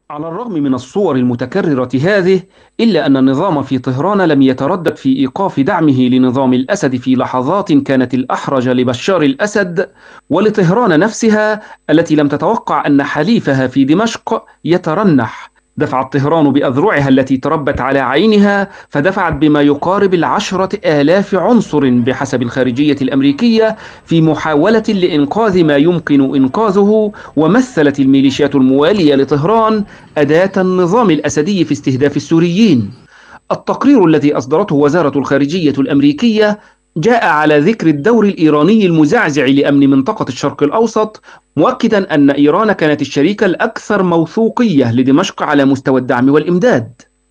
على الرغم من الصور المتكررة هذه، إلا أن النظام في طهران لم يتردد في إيقاف دعمه لنظام الأسد في لحظات كانت الأحرج لبشار الأسد ولطهران نفسها، التي لم تتوقع أن حليفها في دمشق يترنح. دفعت طهران بأذرعها التي تربت على عينها، فدفعت بما يقارب 10,000 عنصر بحسب الخارجية الأمريكية في محاولة لإنقاذ ما يمكن إنقاذه. ومثلت الميليشيات الموالية لطهران أداة النظام الأسدي في استهداف السوريين. التقرير الذي أصدرته وزارة الخارجية الأمريكية جاء على ذكر الدور الإيراني المزعزع لأمن منطقة الشرق الأوسط، مؤكدا أن إيران كانت الشريك الأكثر موثوقية لدمشق على مستوى الدعم والإمداد.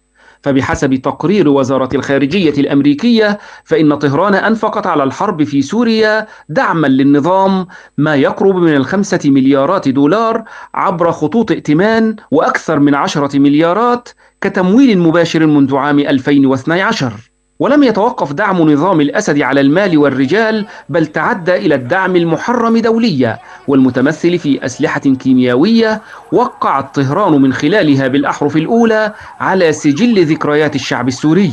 فبحسب تقرير وزارة الخارجية الأمريكية، فإن طهران أنفقت على الحرب في سوريا دعما للنظام ما يقرب من 5 مليارات دولار عبر خطوط ائتمان، وأكثر من 10 مليارات كتمويل مباشر منذ عام 2012. ولم يتوقف دعم نظام الأسد على المال والرجال، بل تعدى إلى الدعم المحرم دوليا والمتمثل في أسلحة كيميائية وقعت طهران من خلالها بالأحرف الأولى على سجل ذكريات الشعب السوري.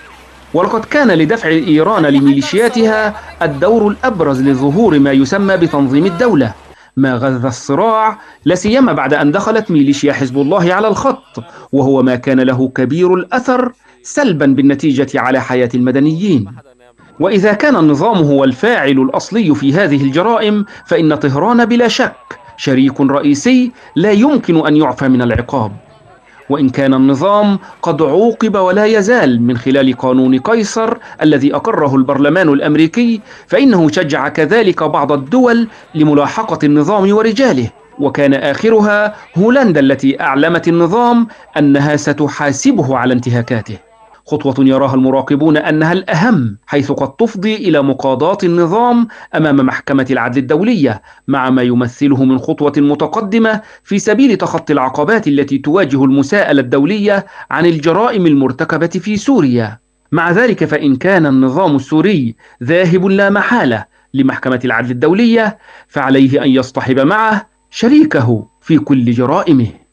ولقد كان لدفع إيران لميليشياتها الدور الأبرز لظهور ما يسمى بتنظيم الدولة، ما غذى الصراع، لا سيما بعد أن دخلت ميليشيا حزب الله على الخط، وهو ما كان له كبير الأثر سلبا بالنتيجة على حياة المدنيين. وإذا كان النظام هو الفاعل الأصلي في هذه الجرائم، فإن طهران بلا شك شريك رئيسي لا يمكن أن يعفى من العقاب. وإن كان النظام قد عوقب ولا يزال من خلال قانون قيصر الذي أقره البرلمان الأمريكي، فإنه شجع كذلك بعض الدول لملاحقة النظام ورجاله، وكان آخرها هولندا التي أعلمت النظام أنها ستحاسبه على انتهاكاته. خطوة يراها المراقبون أنها الأهم، حيث قد تفضي إلى مقاضاة النظام أمام محكمة العدل الدولية، مع ما يمثله من خطوة متقدمة في سبيل تخطي العقبات التي تواجه المساءلة الدولية عن الجرائم المرتكبة في سوريا. مع ذلك، فإن كان النظام السوري ذاهب لا محالة لمحكمة العدل الدولية، فعليه أن يصطحب معه شريكه في كل جرائمه.